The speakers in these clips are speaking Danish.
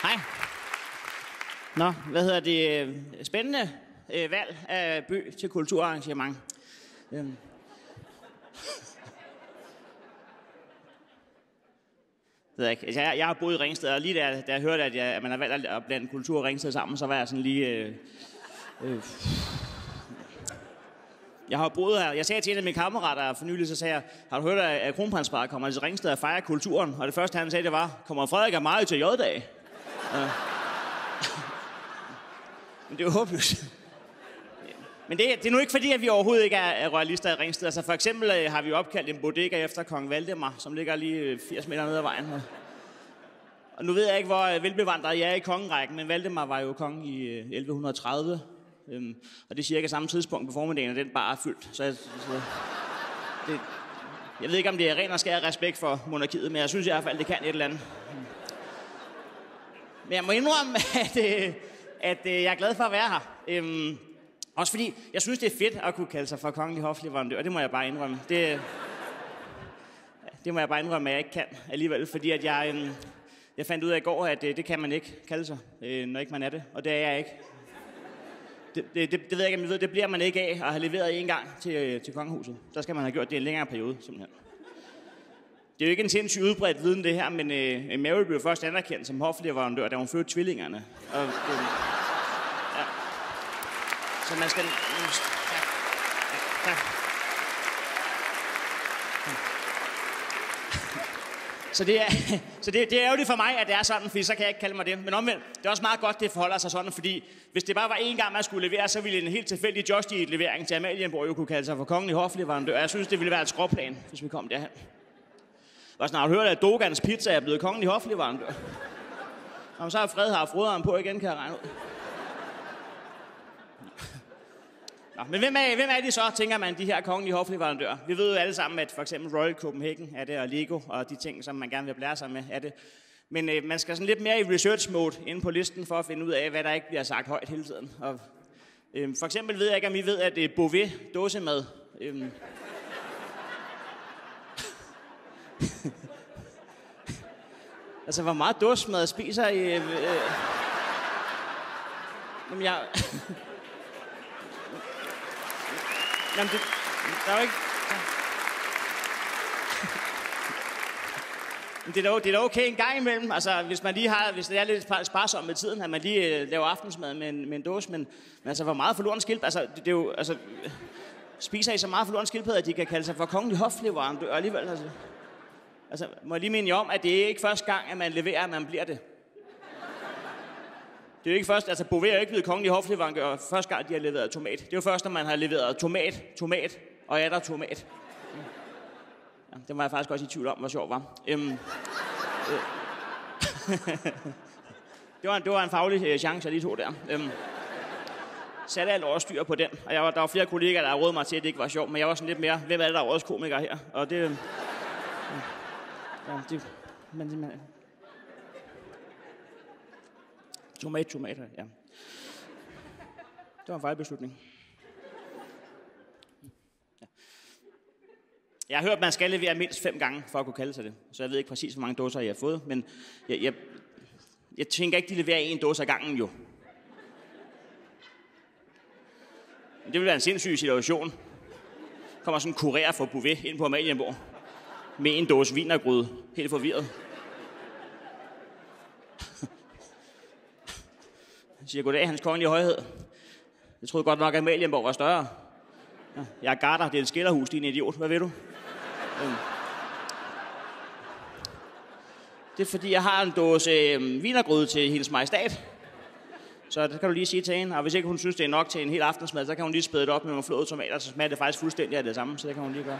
Hej. Nå, hvad hedder det? Spændende valg af by til kulturarrangement. Ved jeg ikke. Jeg har boet i Ringsted, og lige da jeg hørte, at man har valgt at blande kultur og Ringsted sammen, så var jeg sådan lige... Jeg har boet her. Jeg sagde til en af mine kammerater for nylig, så sagde jeg, har du hørt, at Kronprinsparret kommer til Ringsted og fejrer kulturen? Og det første, han sagde, det var, kommer Frederik og Mario til J-dag? Men det er jo håbløst. Men det er nu ikke fordi, at vi overhovedet ikke er royalister i Ringsted. Altså for eksempel har vi opkaldt en bodega efter kong Valdemar, som ligger lige 80 meter ned ad vejen. Og nu ved jeg ikke, hvor velbevandret jeg er i kongerækken, men Valdemar var jo konge i 1130. Og det er cirka samme tidspunkt på formiddagen, og den bare er fyldt. Jeg ved ikke, om det er ren og skær respekt for monarkiet, men jeg synes i hvert fald, det kan et eller andet. Men jeg må indrømme, at jeg er glad for at være her. Også fordi, jeg synes, det er fedt at kunne kalde sig for kongelig hofleverandør. Det må jeg bare indrømme. Det må jeg bare indrømme, at jeg ikke kan alligevel. Fordi at jeg fandt ud af i går, at det kan man ikke kalde sig, når ikke man er det. Og det er jeg ikke. Det ved jeg ikke, om I ved. Det bliver man ikke af at have leveret en gang til kongehuset. Så skal man have gjort det i en længere periode, simpelthen. Det er jo ikke en sindssygt udbredt viden, det her, men Mary blev først anerkendt som hofleverandør, da hun fødte tvillingerne. Og, ja. Så man skal... Ja. Så det er ærgerligt for mig, at det er sådan, fordi så kan jeg ikke kalde mig det. Men omvendt, det er også meget godt, det forholder sig sådan, fordi hvis det bare var én gang, man skulle levere, så ville en helt tilfældig Just Eat-levering til Amalienborg jo kunne kalde sig for kongelig hofleverandør. Jeg synes, det ville være et skråplan, hvis vi kom derhen. Og snart hørt, at Dogans Pizza er blevet kongelig hofleverandør. Og så har Fred haft froderen på igen, kan jeg regne ud. Nå, men hvem er de så, tænker man, de her kongelige hofleverandører? Vi ved jo alle sammen, at for eksempel Royal Copenhagen er det, og Lego og de ting, som man gerne vil blære sig med, er det. Men man skal sådan lidt mere i research mode inde på listen for at finde ud af, hvad der ikke bliver sagt højt hele tiden. Og, for eksempel ved jeg ikke, om I ved, at det er Beauvais dåsemad. Altså, hvor meget dåsemad spiser I? Jamen, jeg... Jamen, der er jo ikke... Det er da okay en gang imellem. Altså, hvis det er lidt sparsomt med tiden, at man lige laver aftensmad med en dåse, men altså, hvor meget forloren skildpadde... Altså, det er jo... Altså, spiser I så meget forloren skildpadde, at de kan kalde sig for kongelig hofleverandør alligevel? Altså, må jeg lige minde jer om, at det er ikke første gang, at man leverer, at man bliver det. Det er jo ikke først, altså Beauvais er jo ikke blevet kongelig hofleverandør første gang, de har leveret tomat. Det er jo først, når man har leveret tomat, og der tomat. Ja, det var jeg faktisk også i tvivl om, hvor sjovt var. Det var en faglig chance, jeg lige tog der. Satte alt over styr på den, og der var flere kollegaer, der rådede mig til, at det ikke var sjovt, men jeg var sådan lidt mere, hvem er det, der er årets komiker her? Og det... Tomater, ja. Det var en fejlbeslutning. Ja. Jeg har hørt, at man skal levere mindst 5 gange, for at kunne kalde sig det. Så jeg ved ikke præcis, hvor mange dåser jeg har fået, men jeg tænker ikke, de leverer 1 dåse ad gangen, jo. Det vil være en sindssyg situation. Kommer sådan en kurér fra Beauvais ind på Amalienborg med 1 dåse wienergryde, helt forvirret. Jeg siger, goddag, hans kongelige højhed. Jeg troede godt nok, at Amalienborg var større. Ja, jeg er garter, det er et skilderhus, din idiot. Hvad ved du? Det er fordi, jeg har en dåse wienergryde til hendes majestat. Så det kan du lige sige til hende. Og hvis ikke hun synes, det er nok til en hel aftensmad, så kan hun lige spæde det op med nogle flåede tomater, så smager det faktisk fuldstændig af det samme. Så det kan hun lige gøre.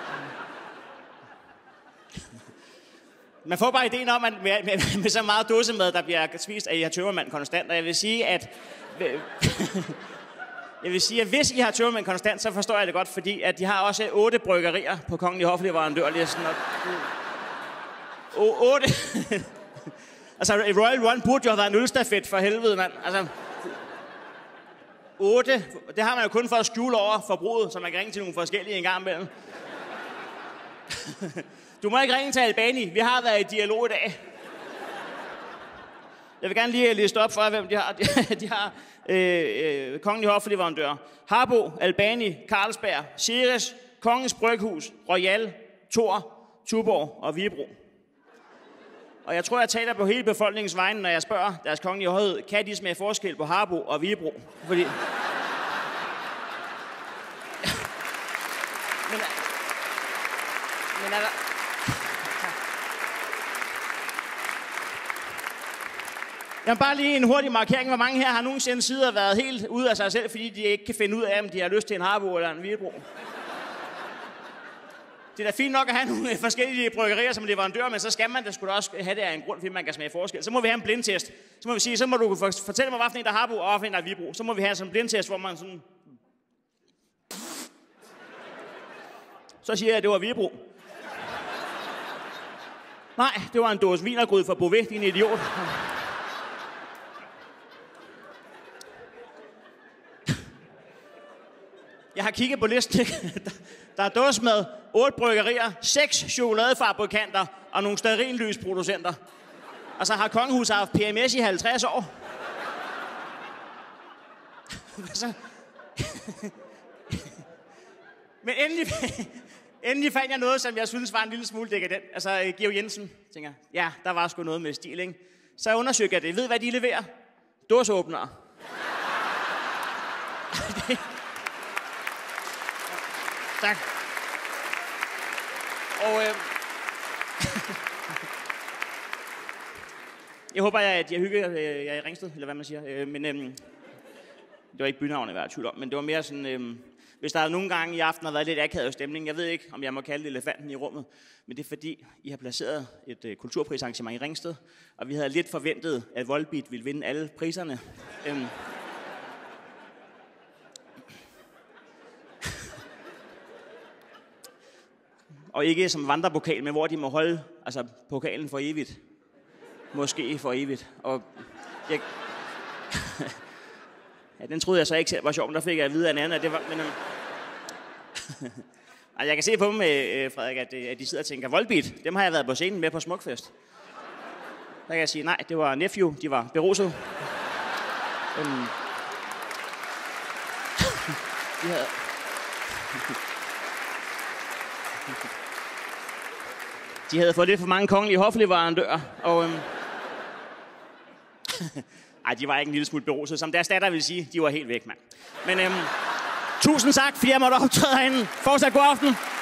Man får bare ideen om, at med så meget dåsemad, der bliver spist af I har tømmermand konstant. Og jeg vil sige, at hvis I har tømmermand konstant, så forstår jeg det godt, fordi at de har også 8 bryggerier på kongelig hofleverandørlisten. 8. Altså, Royal Run burde jo have været en ølstafet for helvede, mand. Altså, 8. Det har man jo kun for at skjule over forbruget, så man kan ringe til nogle forskellige en gang imellem. Du må ikke ringe til Albani. Vi har været i dialog i dag. Jeg vil gerne lige liste op for jer, hvem de har. De har Kongelige Hofleverandør, Harbo, Albani, Carlsberg, Ceres, Kongens Bryghus, Royal, Thor, Tuborg og Vibro. Og jeg tror, jeg taler på hele befolkningens vegne, når jeg spørger deres kongelige højhed, kan de smage forskel på Harbo og Vibro? Fordi... men er der... Jamen bare lige en hurtig markering. Hvor mange her har nogensinde sider været helt ude af sig selv, fordi de ikke kan finde ud af, om de har lyst til en Harbo eller en Vibro? Det er da fint nok at have nogle forskellige bryggerier som leverandør, men så skal man da sgu da også have det af en grund, fordi man kan smage forskel. Så må vi have en blindtest. Så må vi sige, så må du fortælle mig, hvilken en der er Harbo og hvilken der er Vibro. Så må vi have sådan en blindtest, hvor man sådan... Så siger jeg, at det var Vibro. Nej, det var en dåse vinergrød fra Beauvais, din idiot. Jeg har kigget på listen. Der er dåsemad, 8 bryggerier, 6 chokoladefabrikanter og nogle stearinlysproducenter. Og så har kongehuset haft PMS i 50 år. Men endelig fandt jeg noget, som jeg synes var en lille smule dekadent. Altså, Georg Jensen, tænker ja, der var sgu noget med stil, ikke? Så undersøgte jeg det. Ved hvad de leverer? Dåseåbnere. Tak. Og jeg håber, at jeg hygger jer i Ringsted, eller hvad man siger. Men det var ikke bynavnet, jeg var i tvivl om, men det var mere sådan, hvis der nogle gange i aften har været lidt akavet stemning, jeg ved ikke, om jeg må kalde det elefanten i rummet, men det er fordi, I har placeret et kulturprisarrangement i Ringsted, og vi havde lidt forventet, at Volbeat ville vinde alle priserne. Og ikke som vandrepokal, men hvor de må holde pokalen for evigt. Måske for evigt. Og jeg... ja, den troede jeg så ikke selv var sjov, men der fik jeg at vide af en anden, at det var... Men, jeg kan se på dem, Frederik, at de sidder og tænker, Volbeat, dem har jeg været på scenen med på Smukfest. Der kan jeg sige, nej, det var Nephew, de var beruset. De havde... De havde fået lidt for mange kongelige hofleverandører, og... Ej, de var ikke en lille smule beruset, som deres datter ville sige. De var helt væk, mand. Men tusind tak, fordi jeg måtte optræde herinde. Fortsat god aften.